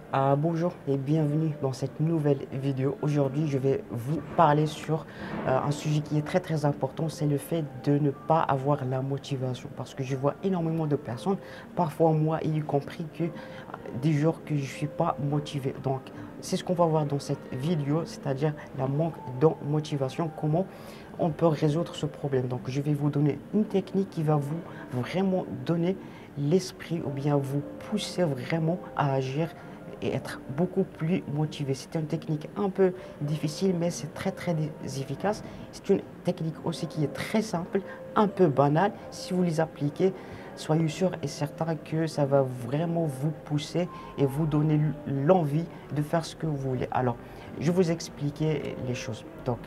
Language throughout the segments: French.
Bonjour et bienvenue dans cette nouvelle vidéo. Aujourd'hui, je vais vous parler sur un sujet qui est très important, c'est le fait de ne pas avoir la motivation. Parce que je vois énormément de personnes, parfois moi y compris, que des jours que je ne suis pas motivé. Donc, c'est ce qu'on va voir dans cette vidéo, c'est-à-dire la manque de motivation, comment on peut résoudre ce problème. Donc, je vais vous donner une technique qui va vous vraiment donner l'esprit ou bien vous pousser vraiment à agir et être beaucoup plus motivé. C'est une technique un peu difficile, mais c'est très efficace. C'est une technique aussi qui est très simple, un peu banale. Si vous les appliquez, soyez sûr et certain que ça va vraiment vous pousser et vous donner l'envie de faire ce que vous voulez. Alors, je vais vous expliquer les choses. Donc,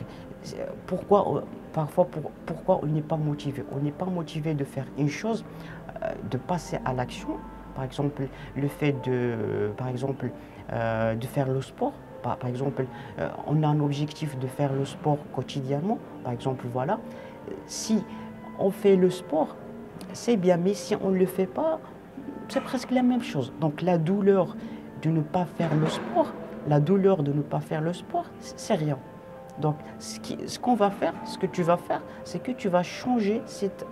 pourquoi on n'est pas motivé? On n'est pas motivé de faire une chose, de passer à l'action. Par exemple, le fait de faire le sport. Par exemple, on a un objectif de faire le sport quotidiennement. Par exemple, voilà. Si on fait le sport, c'est bien, mais si on ne le fait pas, c'est presque la même chose. Donc la douleur de ne pas faire le sport, la douleur de ne pas faire le sport, c'est rien. Donc ce qu'on va faire, ce que tu vas faire, c'est que tu vas changer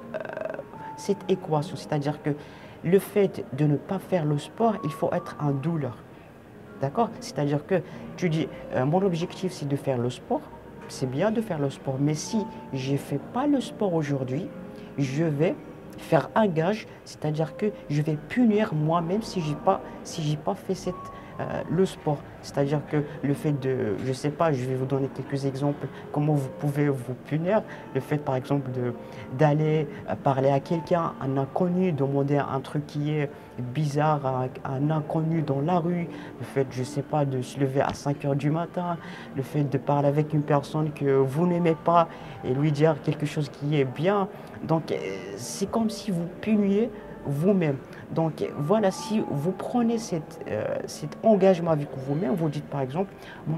cette équation. C'est-à-dire que le fait de ne pas faire le sport, il faut être en douleur. D'accord? C'est-à-dire que tu dis, mon objectif c'est de faire le sport. C'est bien de faire le sport, mais si je ne fais pas le sport aujourd'hui, je vais faire un gage, c'est-à-dire que je vais punir moi-même si j'ai pas fait le sport. C'est-à-dire que le fait de, je sais pas, je vais vous donner quelques exemples, comment vous pouvez vous punir. Le fait, par exemple, d'aller parler à quelqu'un, un inconnu, demander un truc qui est bizarre à un inconnu dans la rue. Le fait, je sais pas, de se lever à 5 heures du matin. Le fait de parler avec une personne que vous n'aimez pas et lui dire quelque chose qui est bien. Donc, c'est comme si vous puniez vous-même. Donc voilà, si vous prenez cet engagement avec vous-même, vous dites par exemple,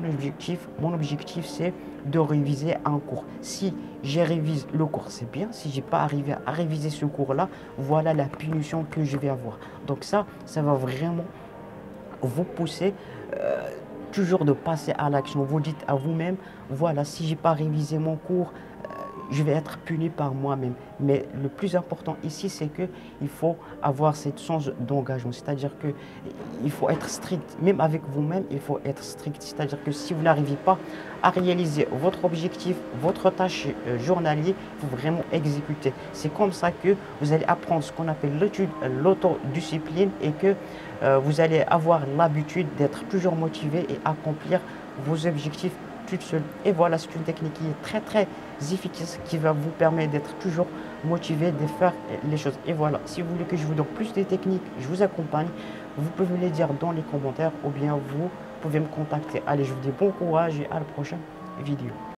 mon objectif c'est de réviser un cours. Si j'ai révisé le cours, c'est bien. Si j'ai pas arrivé à réviser ce cours-là, voilà la punition que je vais avoir. Donc ça va vraiment vous pousser toujours de passer à l'action. Vous dites à vous-même, voilà, si j'ai pas révisé mon cours, je vais être puni par moi-même. Mais le plus important ici, c'est que il faut avoir cette sens d'engagement. C'est-à-dire que il faut être strict. Même avec vous-même, il faut être strict. C'est-à-dire que si vous n'arrivez pas à réaliser votre objectif, votre tâche journalier, il faut vraiment exécuter. C'est comme ça que vous allez apprendre ce qu'on appelle l'autodiscipline et que vous allez avoir l'habitude d'être toujours motivé et accomplir vos objectifs toute seule. Et voilà, c'est une technique qui est très efficace, qui va vous permettre d'être toujours motivé de faire les choses. Et voilà, si vous voulez que je vous donne plus de techniques, je vous accompagne, vous pouvez me les dire dans les commentaires ou bien vous pouvez me contacter. Allez, je vous dis bon courage et à la prochaine vidéo.